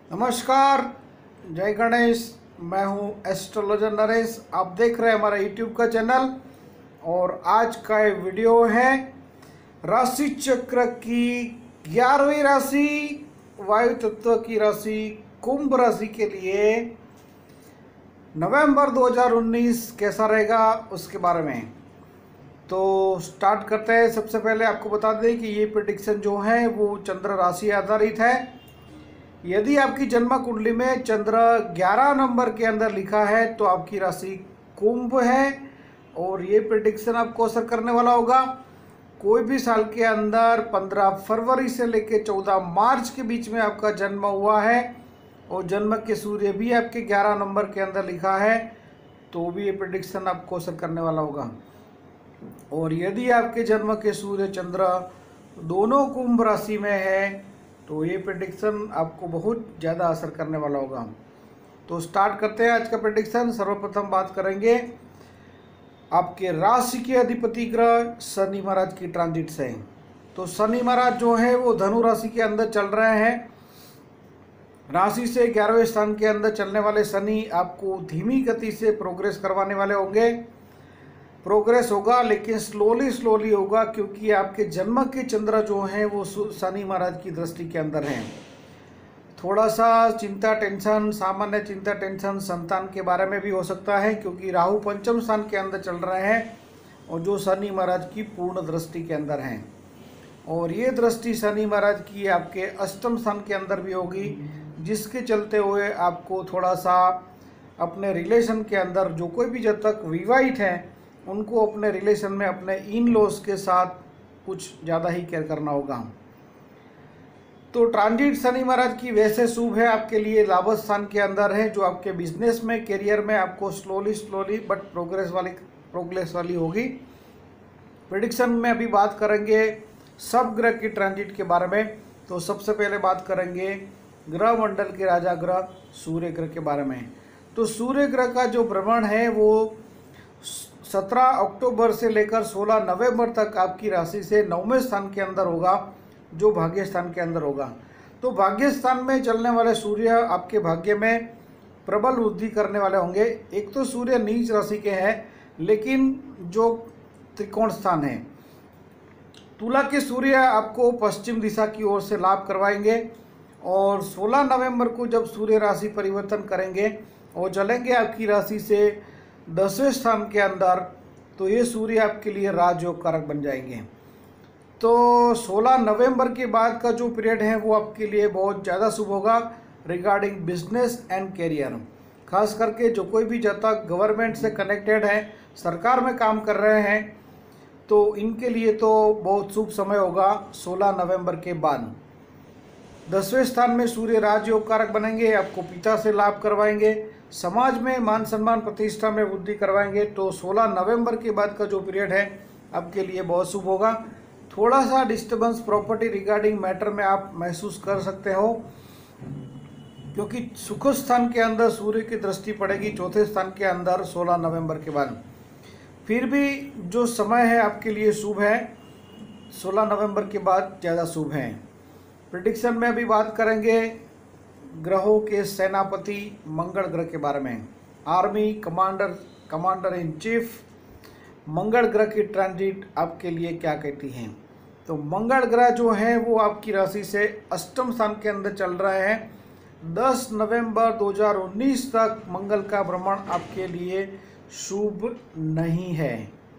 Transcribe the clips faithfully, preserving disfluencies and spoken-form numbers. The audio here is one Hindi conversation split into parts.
नमस्कार, जय गणेश। मैं हूं एस्ट्रोलॉजर नरेश। आप देख रहे हैं हमारा यूट्यूब का चैनल और आज का ये वीडियो है राशि चक्र की ग्यारहवीं राशि, वायु तत्व की राशि कुंभ राशि के लिए नवंबर दो हज़ार उन्नीस कैसा रहेगा उसके बारे में। तो स्टार्ट करते हैं। सबसे पहले आपको बता दें कि ये प्रेडिक्शन जो है वो चंद्र राशि आधारित है। यदि आपकी जन्म कुंडली में चंद्र ग्यारह नंबर के अंदर लिखा है तो आपकी राशि कुंभ है और ये प्रेडिक्शन आपको असर करने वाला होगा। कोई भी साल के अंदर पंद्रह फरवरी से लेकर चौदह मार्च के बीच में आपका जन्म हुआ है और जन्म के सूर्य भी आपके ग्यारह नंबर के अंदर लिखा है तो भी ये प्रेडिक्शन आपको असर करने वाला होगा। और यदि आपके जन्म के सूर्य चंद्र दोनों कुंभ राशि में है तो ये प्रेडिक्शन आपको बहुत ज़्यादा असर करने वाला होगा। तो स्टार्ट करते हैं आज का प्रेडिक्शन। सर्वप्रथम बात करेंगे आपके राशि के अधिपति ग्रह शनि महाराज की ट्रांजिट से। तो शनि महाराज जो है वो धनु राशि के अंदर चल रहे हैं। राशि से ग्यारहवें स्थान के अंदर चलने वाले शनि आपको धीमी गति से प्रोग्रेस करवाने वाले होंगे। प्रोग्रेस होगा लेकिन स्लोली स्लोली होगा क्योंकि आपके जन्म के चंद्र जो हैं वो शनि महाराज की दृष्टि के अंदर हैं। थोड़ा सा चिंता टेंशन, सामान्य चिंता टेंशन संतान के बारे में भी हो सकता है क्योंकि राहु पंचम स्थान के अंदर चल रहे हैं और जो शनि महाराज की पूर्ण दृष्टि के अंदर हैं। और ये दृष्टि शनि महाराज की आपके अष्टम स्थान के अंदर भी होगी, जिसके चलते हुए आपको थोड़ा सा अपने रिलेशन के अंदर जो कोई भी जब तक विवाहित हैं उनको अपने रिलेशन में अपने इन लॉज के साथ कुछ ज़्यादा ही केयर करना होगा। तो ट्रांजिट शनि महाराज की वैसे शुभ है आपके लिए, लाभ स्थान के अंदर है जो आपके बिजनेस में, करियर में आपको स्लोली स्लोली बट प्रोग्रेस वाली प्रोग्रेस वाली होगी। प्रेडिक्शन में अभी बात करेंगे सब ग्रह की ट्रांजिट के बारे में। तो सबसे पहले बात करेंगे ग्रह मंडल के राजा ग्रह सूर्य ग्रह के बारे में। तो सूर्य ग्रह का जो भ्रमण है वो सत्रह अक्टूबर से लेकर सोलह नवंबर तक आपकी राशि से नौवें स्थान के अंदर होगा, जो भाग्य स्थान के अंदर होगा। तो भाग्य स्थान में चलने वाले सूर्य आपके भाग्य में प्रबल वृद्धि करने वाले होंगे। एक तो सूर्य नीच राशि के हैं लेकिन जो त्रिकोण स्थान है, तुला के सूर्य आपको पश्चिम दिशा की ओर से लाभ करवाएंगे। और सोलह नवंबर को जब सूर्य राशि परिवर्तन करेंगे और चलेंगे आपकी राशि से दसवें स्थान के अंदर, तो ये सूर्य आपके लिए राजयोग कारक बन जाएंगे। तो सोलह नवंबर के बाद का जो पीरियड है वो आपके लिए बहुत ज़्यादा शुभ होगा रिगार्डिंग बिजनेस एंड करियर। खास करके जो कोई भी जब तक गवर्नमेंट से कनेक्टेड है, सरकार में काम कर रहे हैं, तो इनके लिए तो बहुत शुभ समय होगा सोलह नवंबर के बाद। दसवें स्थान में सूर्य राजयोग कारक बनेंगे, आपको पिता से लाभ करवाएंगे, समाज में मान सम्मान प्रतिष्ठा में वृद्धि करवाएंगे। तो सोलह नवंबर के बाद का जो पीरियड है आपके लिए बहुत शुभ होगा। थोड़ा सा डिस्टर्बेंस प्रॉपर्टी रिगार्डिंग मैटर में आप महसूस कर सकते हो क्योंकि सुख स्थान के अंदर सूर्य की दृष्टि पड़ेगी चौथे स्थान के अंदर सोलह नवंबर के बाद। फिर भी जो समय है आपके लिए शुभ है, सोलह नवंबर के बाद ज़्यादा शुभ है। प्रेडिक्शन में अभी बात करेंगे ग्रहों के सेनापति मंगल ग्रह के बारे में। Army commander commander in chief Mangal ग्रह की ट्रांजिट आपके लिए क्या कहती हैं। तो मंगल ग्रह जो है वो आपकी राशि से अष्टम स्थान के अंदर चल रहे हैं। दस नवंबर दो हज़ार उन्नीस तक मंगल का भ्रमण आपके लिए शुभ नहीं है,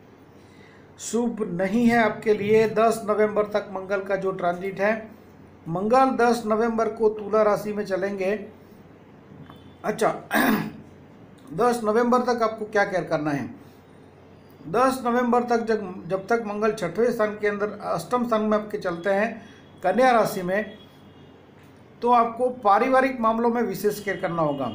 शुभ नहीं है आपके लिए। दस नवंबर तक मंगल का जो ट्रांजिट है, मंगल दस नवंबर को तुला राशि में चलेंगे। अच्छा दस नवंबर तक आपको क्या केयर करना है। दस नवंबर तक जब जब तक मंगल छठवें स्थान के अंदर अष्टम स्थान में आपके चलते हैं कन्या राशि में, तो आपको पारिवारिक मामलों में विशेष केयर करना होगा।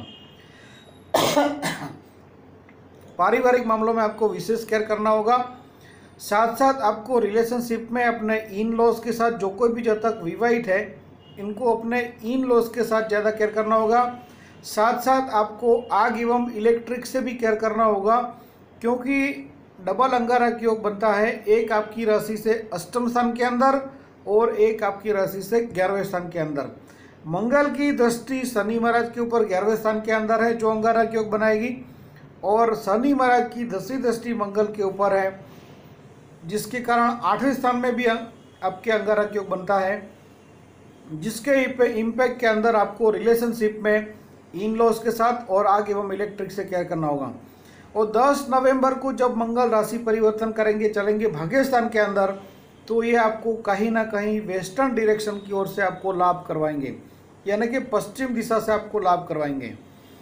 पारिवारिक मामलों में आपको विशेष केयर करना होगा। साथ साथ आपको रिलेशनशिप में अपने इन लॉज के साथ, जो कोई भी जब तक विवाहित है, इनको अपने इन लॉज के साथ ज़्यादा केयर करना होगा। साथ साथ आपको आग एवं इलेक्ट्रिक से भी केयर करना होगा क्योंकि डबल अंगारक योग बनता है, एक आपकी राशि से अष्टम स्थान के अंदर और एक आपकी राशि से ग्यारहवें स्थान के अंदर। मंगल की दृष्टि शनि महाराज के ऊपर ग्यारहवें स्थान के अंदर है, जो अंगारक योग बनाएगी, और शनि महाराज की दसवीं दृष्टि मंगल के ऊपर है, जिसके कारण आठवें स्थान में भी आपके अंगारक योग बनता है, जिसके इम्पैक्ट के अंदर आपको रिलेशनशिप में इन लॉज के साथ और आग एवं इलेक्ट्रिक से केयर करना होगा। और दस नवंबर को जब मंगल राशि परिवर्तन करेंगे, चलेंगे भाग्य स्थान के अंदर, तो ये आपको कहीं ना कहीं वेस्टर्न डायरेक्शन की ओर से आपको लाभ करवाएंगे, यानी कि पश्चिम दिशा से आपको लाभ करवाएंगे।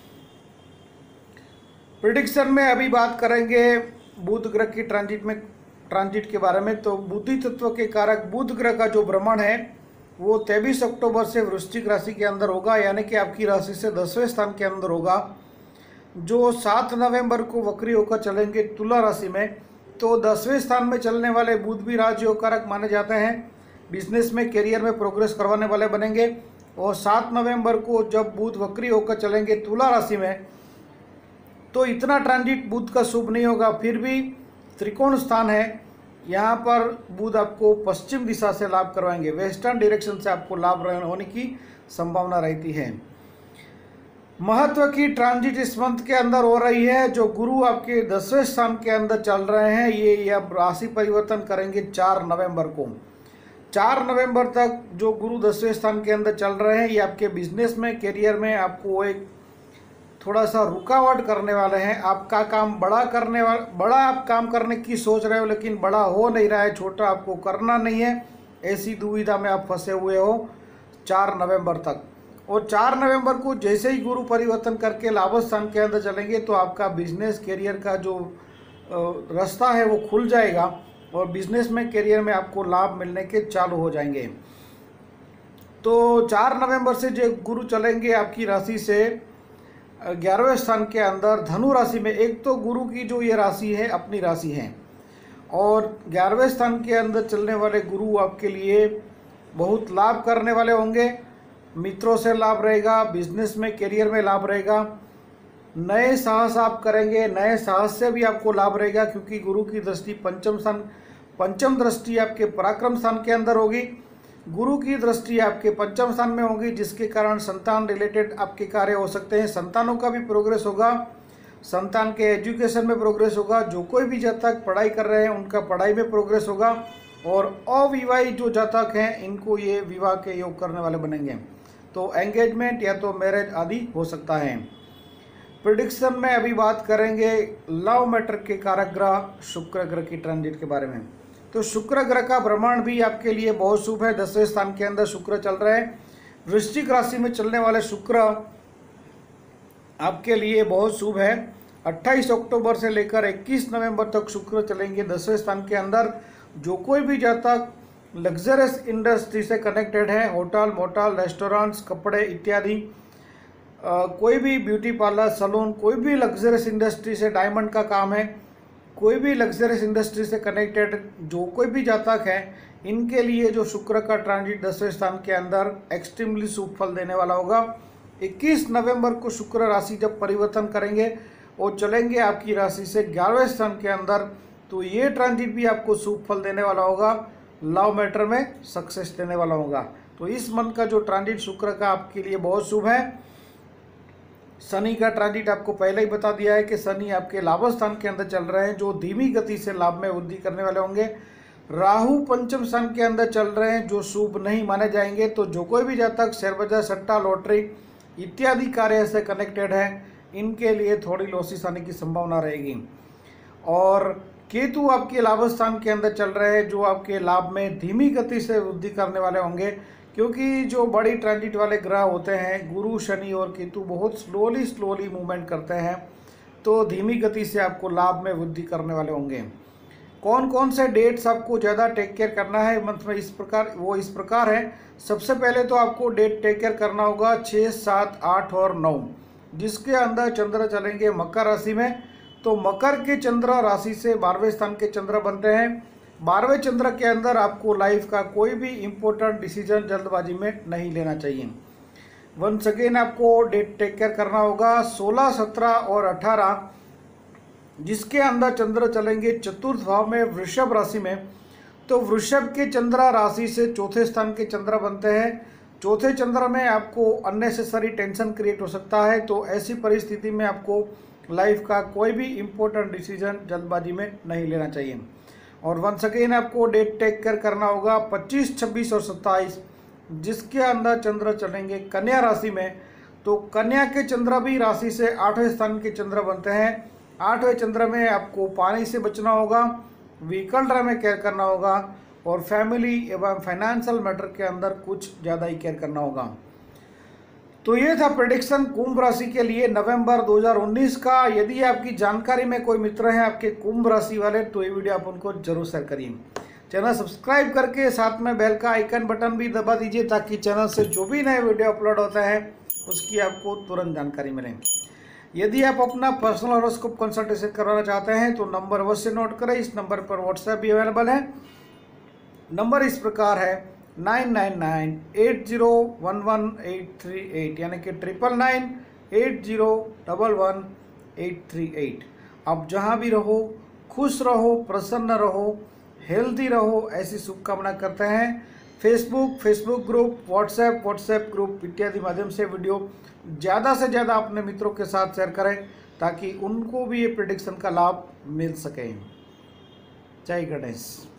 प्रिडिक्शन में अभी बात करेंगे बुध ग्रह की ट्रांजिट में ट्रांजिट के बारे में। तो बुद्धि तत्व के कारक बुध ग्रह का जो भ्रमण है वो तेईस अक्टूबर से वृश्चिक राशि के अंदर होगा, यानी कि आपकी राशि से दसवें स्थान के अंदर होगा, जो सात नवंबर को वक्री होकर चलेंगे तुला राशि में। तो दसवें स्थान में चलने वाले बुध भी राजयोग कारक माने जाते हैं, बिजनेस में करियर में प्रोग्रेस करवाने वाले बनेंगे। और सात नवंबर को जब बुध वक्री होकर चलेंगे तुला राशि में, तो इतना ट्रांजिट बुध का शुभ नहीं होगा, फिर भी त्रिकोण स्थान है, यहाँ पर बुध आपको पश्चिम दिशा से लाभ करवाएंगे, वेस्टर्न डायरेक्शन से आपको लाभ होने की संभावना रहती है। महत्व की ट्रांजिट इस मंथ के अंदर हो रही है, जो गुरु आपके दसवें स्थान के अंदर चल रहे हैं, ये ये अब राशि परिवर्तन करेंगे चार नवंबर को। चार नवंबर तक जो गुरु दसवें स्थान के अंदर चल रहे हैं, ये आपके बिजनेस में करियर में आपको एक थोड़ा सा रुकावट करने वाले हैं। आपका काम बड़ा करने वाला बड़ा आप काम करने की सोच रहे हो, लेकिन बड़ा हो नहीं रहा है, छोटा आपको करना नहीं है, ऐसी दुविधा में आप फंसे हुए हो चार नवंबर तक। और चार नवंबर को जैसे ही गुरु परिवर्तन करके लाभ स्थान के अंदर चलेंगे, तो आपका बिजनेस करियर का जो रास्ता है वो खुल जाएगा, और बिजनेस में करियर में आपको लाभ मिलने के चालू हो जाएंगे। तो चार नवंबर से जो गुरु चलेंगे आपकी राशि से ग्यारहवें स्थान के अंदर धनु राशि में। एक तो गुरु की जो ये राशि है अपनी राशि है, और ग्यारहवें स्थान के अंदर चलने वाले गुरु आपके लिए बहुत लाभ करने वाले होंगे। मित्रों से लाभ रहेगा, बिजनेस में करियर में लाभ रहेगा, नए साहस आप करेंगे, नए साहस से भी आपको लाभ रहेगा, क्योंकि गुरु की दृष्टि पंचम स्थान पंचम दृष्टि आपके पराक्रम स्थान के अंदर होगी। गुरु की दृष्टि आपके पंचम स्थान में होगी, जिसके कारण संतान रिलेटेड आपके कार्य हो सकते हैं, संतानों का भी प्रोग्रेस होगा, संतान के एजुकेशन में प्रोग्रेस होगा। जो कोई भी जातक पढ़ाई कर रहे हैं उनका पढ़ाई में प्रोग्रेस होगा, और अविवाहित जो जातक हैं इनको ये विवाह के योग करने वाले बनेंगे, तो एंगेजमेंट या तो मैरिज आदि हो सकता है। प्रिडिक्शन में अभी बात करेंगे लव मैटर के कारक ग्रह शुक्र ग्रह की ट्रांजिट के बारे में। तो शुक्र ग्रह का भ्रमण भी आपके लिए बहुत शुभ है, दसवें स्थान के अंदर शुक्र चल रहे हैं। वृश्चिक राशि में चलने वाले शुक्र आपके लिए बहुत शुभ है। अट्ठाईस अक्टूबर से लेकर इक्कीस नवंबर तक शुक्र चलेंगे दसवें स्थान के अंदर। जो कोई भी जातक लग्जरियस इंडस्ट्री से कनेक्टेड है, होटल मोटल रेस्टोरेंट्स कपड़े इत्यादि, कोई भी ब्यूटी पार्लर सैलून, कोई भी लग्जरियस इंडस्ट्री से, डायमंड का काम है, कोई भी लग्जरियस इंडस्ट्री से कनेक्टेड जो कोई भी जातक है, इनके लिए जो शुक्र का ट्रांजिट दसवें स्थान के अंदर एक्सट्रीमली शुभ फल देने वाला होगा। इक्कीस नवंबर को शुक्र राशि जब परिवर्तन करेंगे और चलेंगे आपकी राशि से ग्यारहवें स्थान के अंदर, तो ये ट्रांजिट भी आपको शुभ फल देने वाला होगा, लव मैटर में सक्सेस देने वाला होगा। तो इस मंथ का जो ट्रांजिट शुक्र का आपके लिए बहुत शुभ है। शनि का ट्रांजिट आपको पहले ही बता दिया है कि शनि आपके लाभ स्थान के अंदर चल रहे हैं, जो धीमी गति से लाभ में वृद्धि करने वाले होंगे। राहु पंचम स्थान के अंदर चल रहे हैं, जो शुभ नहीं माने जाएंगे। तो जो कोई भी जातक शेयर बाजार, सट्टा, लॉटरी इत्यादि कार्य से कनेक्टेड है, इनके लिए थोड़ी लॉसेस आने की संभावना रहेगी। और केतु आपके लाभ स्थान के अंदर चल रहे हैं, जो आपके लाभ में धीमी गति से वृद्धि करने वाले होंगे, क्योंकि जो बड़ी ट्रांजिट वाले ग्रह होते हैं गुरु, शनि और केतु बहुत स्लोली स्लोली मूवमेंट करते हैं, तो धीमी गति से आपको लाभ में वृद्धि करने वाले होंगे। कौन कौन से डेट्स आपको ज़्यादा टेक केयर करना है मंथ में, इस प्रकार वो इस प्रकार है। सबसे पहले तो आपको डेट टेक केयर करना होगा छः, सात, आठ और नौ, जिसके अंदर चंद्र चलेंगे मकर राशि में। तो मकर के चंद्र राशि से बारहवें स्थान के चंद्र बनते हैं। बारहवें चंद्र के अंदर आपको लाइफ का कोई भी इम्पोर्टेंट डिसीजन जल्दबाजी में नहीं लेना चाहिए। वंस अगेन आपको डेट टेक केयर करना होगा सोलह, सत्रह और अठारह, जिसके अंदर चंद्र चलेंगे चतुर्थ भाव में वृषभ राशि में। तो वृषभ के चंद्र राशि से चौथे स्थान के चंद्र बनते हैं, चौथे चंद्र में आपको अननेसेसरी टेंशन क्रिएट हो सकता है, तो ऐसी परिस्थिति में आपको लाइफ का कोई भी इम्पोर्टेंट डिसीजन जल्दबाजी में नहीं लेना चाहिए। और वंस अगेन आपको डेट टेक केयर करना होगा पच्चीस, छब्बीस और सत्ताईस, जिसके अंदर चंद्र चलेंगे कन्या राशि में। तो कन्या के चंद्र भी राशि से आठवें स्थान के चंद्र बनते हैं। आठवें चंद्र में आपको पानी से बचना होगा, व्हीकल ड्राइव में केयर करना होगा और फैमिली एवं फाइनेंशियल मैटर के अंदर कुछ ज़्यादा ही केयर करना होगा। तो ये था प्रेडिक्शन कुंभ राशि के लिए नवंबर दो हज़ार उन्नीस का। यदि आपकी जानकारी में कोई मित्र हैं आपके कुंभ राशि वाले, तो ये वीडियो आप उनको जरूर शेयर करिए। चैनल सब्सक्राइब करके साथ में बेल का आइकन बटन भी दबा दीजिए, ताकि चैनल से जो भी नए वीडियो अपलोड होता है उसकी आपको तुरंत जानकारी मिले। यदि आप अपना पर्सनल हॉरोस्कोप कंसल्टेशन करवाना चाहते हैं तो नंबर अवश्य नोट करें। इस नंबर पर व्हाट्सएप भी अवेलेबल है। नंबर इस प्रकार है nine nine nine eight zero one one eight three eight, यानी कि triple nine eight zero double one eight three eight. आप जहां भी रहो खुश रहो, प्रसन्न रहो, हेल्दी रहो, ऐसी शुभकामना करते हैं। Facebook Facebook group, WhatsApp WhatsApp group इत्यादि माध्यम से वीडियो ज़्यादा से ज़्यादा अपने मित्रों के साथ शेयर करें, ताकि उनको भी ये प्रेडिक्शन का लाभ मिल सके। जय गणेश।